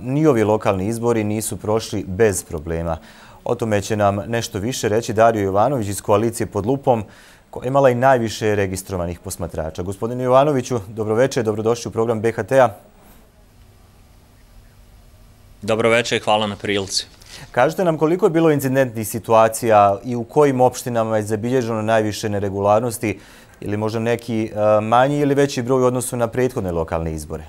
ni ovi lokalni izbori nisu prošli bez problema. O tome će nam nešto više reći Dario Jovanović iz koalicije Pod lupom, koja je imala i najviše registrovanih posmatrača. Gospodine Jovanoviću, dobroveče, dobrodošli u program BHT-a. Dobroveče i hvala na prilici. Kažite nam koliko je bilo incidentnih situacija i u kojim opštinama je zabilježeno najviše neregularnosti ili možda neki manji ili veći broj u odnosu na prethodne lokalne izbore?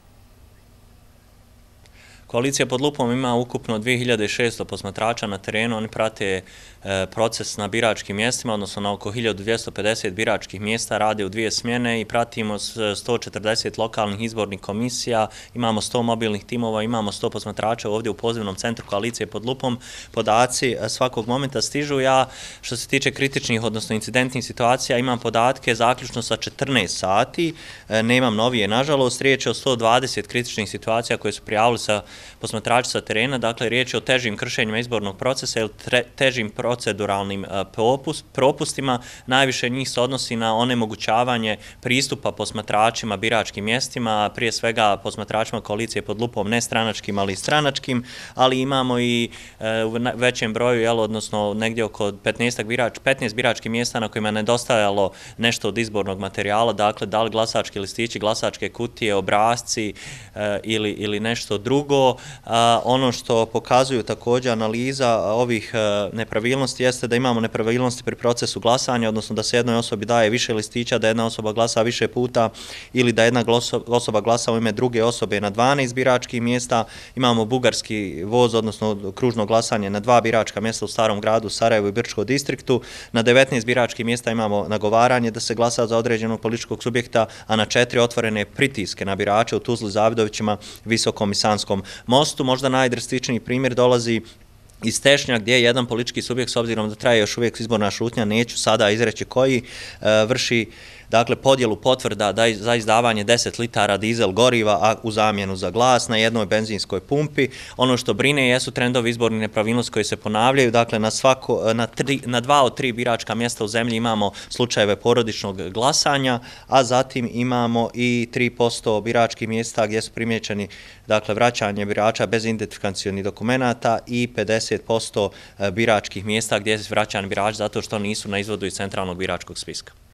Koalicija Pod lupom ima ukupno 2600 posmatrača na terenu. Oni prate proces na biračkim mjestima, odnosno na oko 1250 biračkih mjesta, rade u 2 smjene i pratimo 140 lokalnih izbornih komisija, imamo 100 mobilnih timova, imamo 100 posmatrača ovdje u pozivnom centru koalicije Pod lupom. Podaci svakog momenta stižu. Ja, što se tiče kritičnih, odnosno incidentnih situacija, imam podatke zaključno sa 14 sati, nemam novije, nažalost. Riječ je o 120 kritičnih situacija koje su prijavili posmatrači sa terena, dakle riječ je o težim kršenjima izbornog procesa ili težim proceduralnim propustima. Najviše njih se odnosi na onemogućavanje pristupa posmatračima biračkim mjestima, prije svega posmatračima koalicije Pod lupom, ne stranačkim, ali i stranačkim, ali imamo i u većem broju, odnosno negdje oko 15 biračkih mjesta na kojima je nedostajalo nešto od izbornog materijala, dakle da li glasački listići, glasačke kutije, obrasci ili nešto drugo. Ono što pokazuju također analiza ovih nepravilnosti jeste da imamo nepravilnosti pri procesu glasanja, odnosno da se jednoj osobi daje više listića, da jedna osoba glasa više puta ili da jedna osoba glasa u ime druge osobe na 12 biračkih mjesta. Imamo bugarski voz, odnosno kružno glasanje na 2 biračka mjesta u Starom gradu, Sarajevu i Brčkom distriktu. Na 19 biračkih mjesta imamo nagovaranje da se glasa za određenog političkog subjekta, a na 4 otvorene pritiske na birače u Tuzli, Zavidovićima, Visokom i Sanskom mostu. Možda najdrastičniji primjer dolazi iz Tešnja, gdje je jedan politički subjekt, s obzirom da traje još uvijek izborna šutnja, neću sada izreći koji, vrši podjelu potvrda za izdavanje 10 litara dizel goriva, a u zamjenu za glas na jednoj benzinskoj pumpi. Ono što brine jesu trendovi izbornih nepravilnosti koji se ponavljaju. Dakle, na 2 od 3 biračka mjesta u zemlji imamo slučajeve porodičnog glasanja, a zatim imamo i 3% biračkih mjesta gdje su primjećeni vraćanje birača bez identifikacionih dokumenata i 50% biračkih mjesta gdje su vraćani birači zato što nisu na izvodu iz centralnog biračkog spiska.